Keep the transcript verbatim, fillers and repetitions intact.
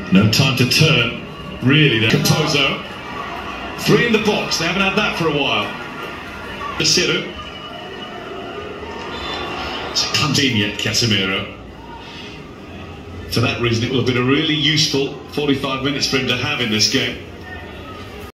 No time to turn, really. There. Composo. Three in the box, they haven't had that for a while. Mudasiru. It comes in yet, Casemiro. For that reason, it will have been a really useful forty-five minutes for him to have in this game.